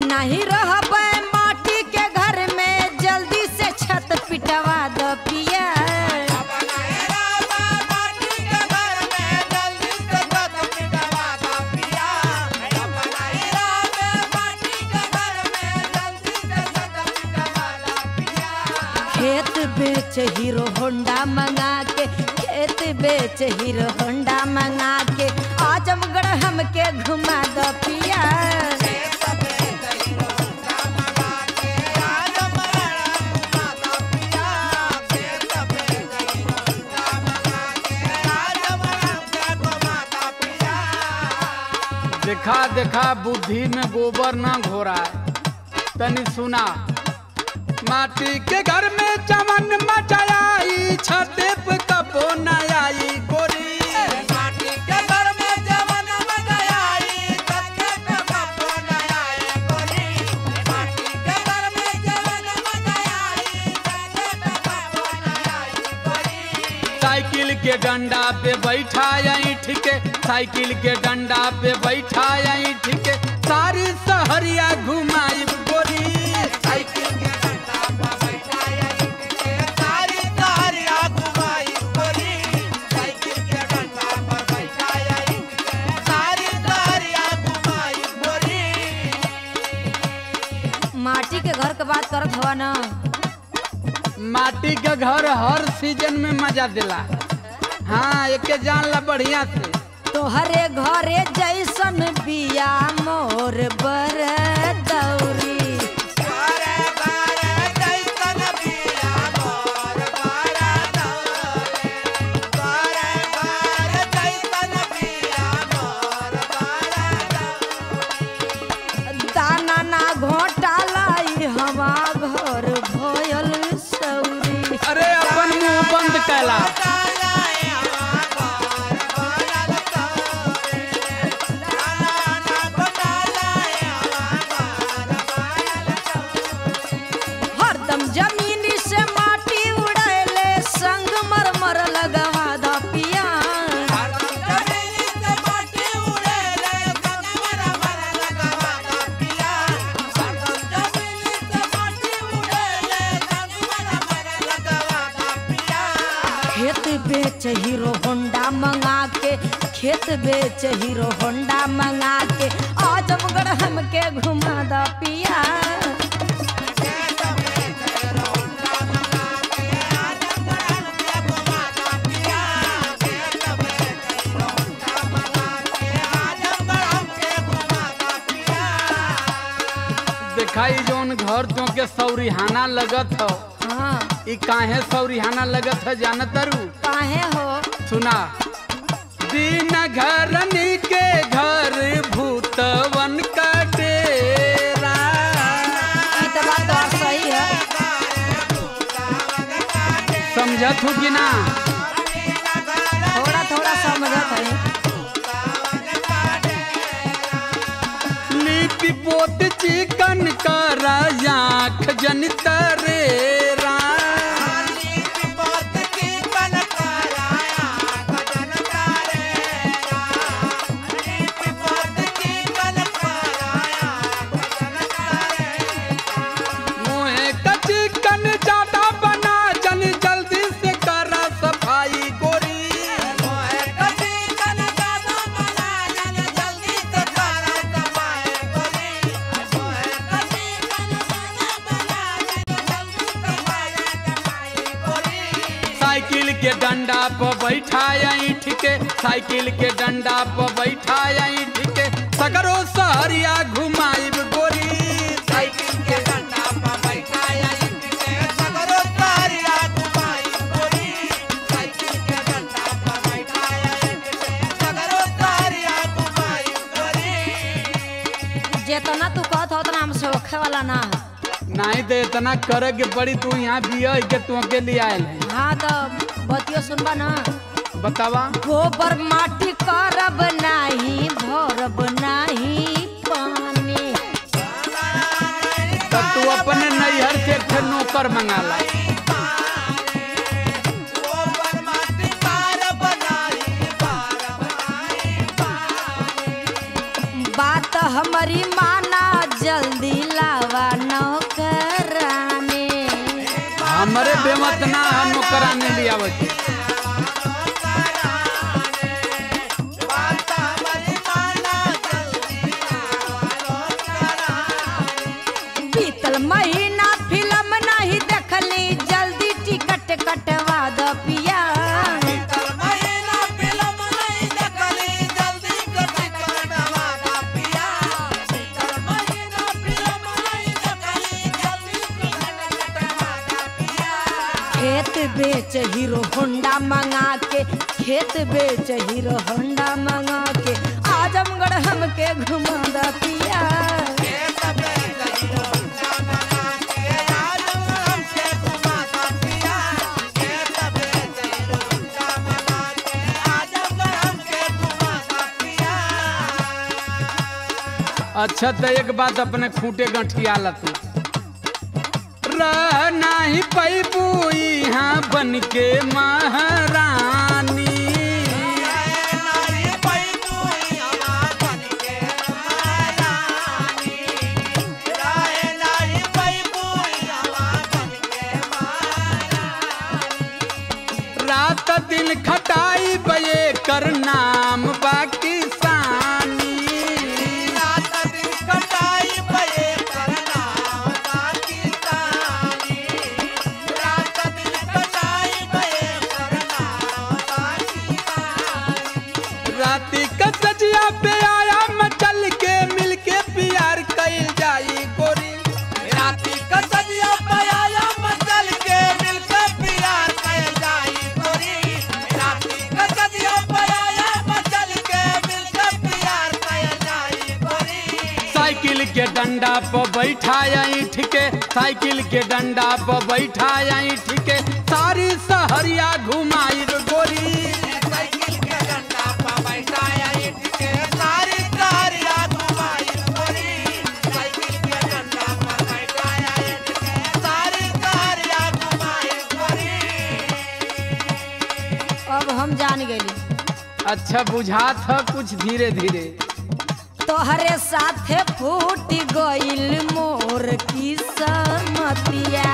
नहीं रह पाए माटी के घर में, जल्दी से छत पिटवा दो पिया। खेत बेच हीरो होंडा मंगा के, खेत बेच हीरो होंडा मंगा के, आजमगढ़ हमके घुमा दो पिया। देखा देखा बुद्धि में गोबर ना घोरा है, तनी सुना। माटी के घर में चमन मचाई, छते पे कबो न आई गोरी। माटी के घर में चमन मचाई, छते पे कबो न आई गोरी। माटी के घर में चमन मचाई, छते पे कबो न आई गोरी। साइकिल के डंडा पे बैठा ईंट के, साइकिल के डंडा पे बैठा ईंट के, सारी सहरिया घुमाई गोरी। साइकिल के डंडा पे बैठा ईंट के, सारी सहरिया घुमाई गोरी। साइकिल के डंडा पे बैठा ईंट के, सारी सहरिया घुमाई गोरी। माटी के घर के बात करत हवा ना। माटी के घर हर सीजन में मजा दिला। हाँ, एके जान ला बढ़िया से। तोहरे घरे जैसन बिया मोर बर दौरी। बारे बारे जैसन बिया मोर बर दौरी। बारे बारे जैसन बिया मोर बर दौरी। दाना ना घोटालाई हवा घर भयल सौरी। अरे अपन मुंह बंद कैला। हरदम जमीनी से माटी उड़ैले, संग मरमर लगवा दा पिया। खेत बेच हीरो होंडा मंगा के, खेत बेच हीरो होंडा मंगा के, आजमगढ़ हमके घुमा दा पिया। दिखाई जोन घर तो के सौरिहाना लगत हो। हाँ, ई काहे सौरिहाना लगत है जानत तारू? काहे हो? सुना। दिन घरनी के घर भूतवन का डेरा। ई तो बात और सही है। समझत हो कि ना? थोड़ा थोड़ा समझत है। लिपि पोत चिकन कर आँख जन तरेरा। मुँहे का चिकन ज्यादा बना जन जल्दी से करा सफाई गोरी। साइकिल के डंडा पर बैठा ईंट के, साइकिल के डंडा पर बैठा ईंट के, सगरो सहरिया घुमाइब गोरी। साइकिल के डंडा पर बैठा ईंट के, सगरो सहरिया घुमाई गोरी। साइकिल के डंडा पर बैठा ईंट के, सगरो सहरिया घुमाई गोरी। जेतना तू कहत हो उतना हमसे होखे वाला ना है। नहीं तो इतना करे के पड़ी। तू यहाँ बिया के तू के लिए आयल है। हाँ तो बतियो सुनबा ना। बतावा। गोबर माटी करब नाही, भरब नाही पानी। तब तू अपने नैहर से फिर नौकर मंगा ला। बात हमारी माना जल्दी लावा नौकरानी। हमारे बेमत ना नौकरानी लिया बच्चे। बीतल महीना फिल्म नहीं देखली, जल्दी टिकट कटवा दो पिया। खेत बेच हीरो होंडा मंगा के, खेत बेच हीरो होंडा मंगा के, आजमगढ़ हमके घुमा दा पिया। अच्छा तो एक बात अपने खूटे गंठिया तू, रह नहीं पैबू यहाँ बन के महारानी। रात दिन खटाई बये कर नाम बाकी सानी। राती का सजिया पे आया मचल के, मिल के प्यार कइल जाई गोरी। राती का सजिया पाया मचल के, मिलके प्यार कइल जाई गोरी। राती का सजिया पाया मचल के, मिलके प्यार कइल जाई गोरी। साइकिल के डंडा पर बैठाया ईठ के, साइकिल के डंडा पर बैठाया ईठ के, सारी सहरिया घुमाई रे गोरी। साइकिल के डंडा पर बैठाया ईंट के, सारी सहरिया घुमाई गोरी। साइकिल के डंडा पर बैठाया ईंट के, सारी सहरिया घुमाई गोरी। अब हम जान गेली अच्छा बुझात है कुछ धीरे धीरे। तोहरे साथे फूट गइल मोर की समतिया।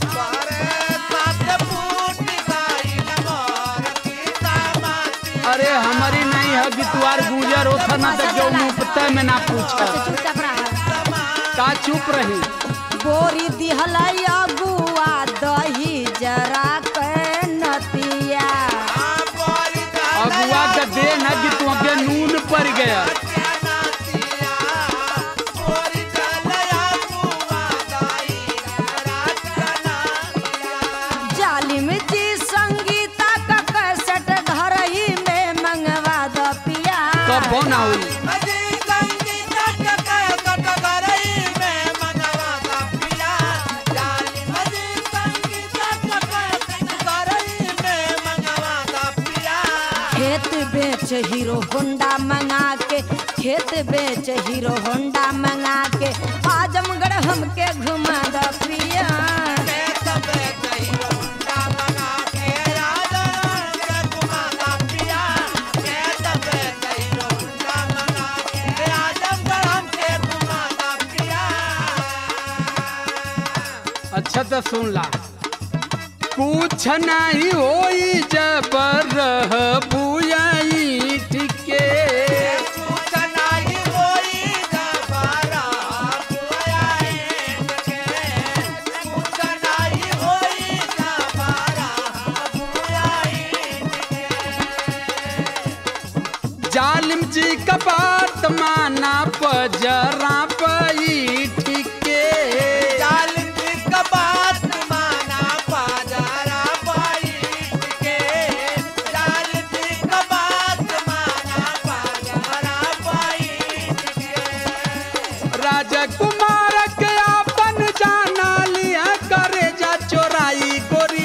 अरे हमारी नहीं है कि तुआर गुजर होता ना तो जो मुफ्त में ना पूछा। चुपचाप रहा। का चुप रही। बोरी दिहलाई अगुआ दही जरा के नतिया। अगुआ का दे ना कि तू अगे नून पड़ गया। जालिम जी संगीता का कैसेट घर ही में मंगवा दो पिया। कब ना हुई खेत बेच हीरो होंडा मंगा के, खेत बेच हीरो होंडा मंगा के, आजमगढ़ हमके घुमा दो पिया। अच्छा तो सुन ला, कुछ नहीं होई जब रह बुआई ठीके। जालिम जी का बात माना पजरा पई ठीके। राजकुमार के अपन जाना लिया करे जा चोराई गोरी।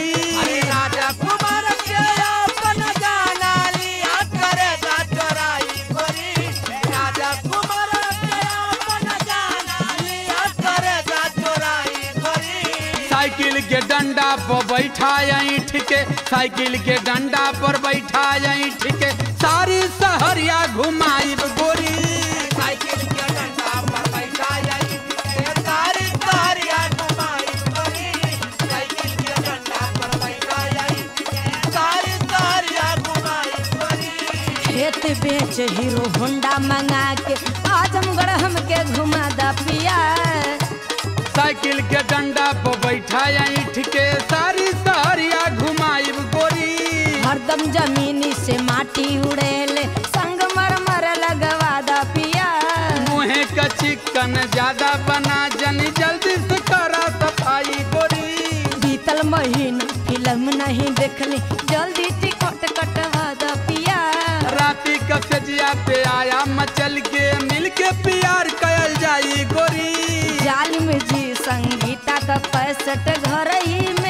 साइकिल के डंडा पर बैठाया ईंट के, साइकिल के डंडा पर बैठाया ईंट के, सारी सहरिया घुमाई गोरी। साइकिल के डंडा पर बैठाया ईंट बेच हीरो होंडा मंगा के आजमगढ़ हमके घुमा दा पिया। साइकिल के डंडा पर बैठा ईठ के सारी सहरिया घुमाइब गोरी। हरदम जमीनी से माटी उड़ेले संग मरमर लगवा दा पिया। मुहे का चिकन ज्यादा बना जनी जल्दी से करा सफाई गोरी। बीतल महीना फिल्म नहीं देखली जल्दी टिकट कटवा दा पिया। राती का सजिया पे आया मचल के मिल के प्यार कयल जाई गोरी। जालिम जी संगीता का 65 घर ही